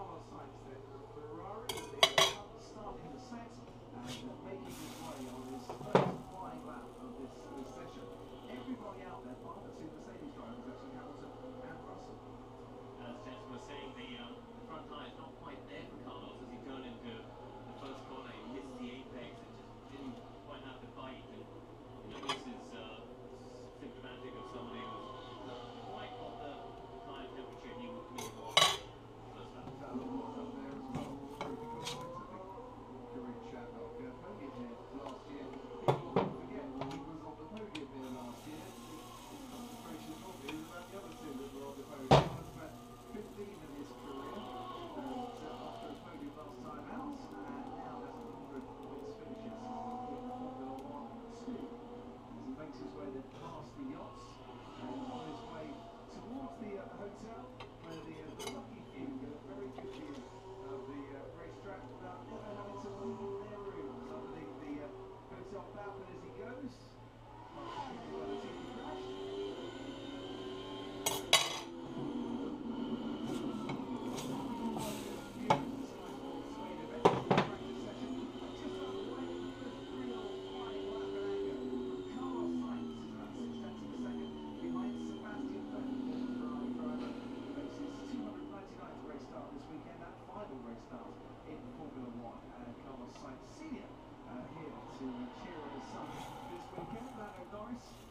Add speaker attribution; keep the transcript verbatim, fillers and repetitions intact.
Speaker 1: Carlos Sainz then, Ferrari, the starting the set and making his way on his first flying lap of this, this session. Everybody out there, bar the two Mercedes drivers, actually Hamilton and Russell.
Speaker 2: As Jess was saying, the, um, the front tyre is not quite there for Carlos as he turned into the first corner. He missed the apex and just didn't quite have the bite. And you know, this is uh, symptomatic of somebody who's not quite got the tyre temperature he would need for first lap.
Speaker 1: That was up there as well. Pretty good points, I think. Kareem Shatnock, uh, podium here last year. People don't forget he was on the podium here last year. Concentration probably is about the other two that were on the podium. But fifteen in his career, and uh, after a podium last time out, and now has one hundred points finishes in Formula One two. As he makes his way then past the yachts, and on his way towards the uh, hotel, where the, uh, the lucky few get a very good view of the uh, racetrack without ever having to leave their rooms underneath the uh, hotel balcony as he goes. Well, the T V crash. In Formula One, and Carlos Sainz Senior uh, here to cheer on his son this weekend. Lando Norris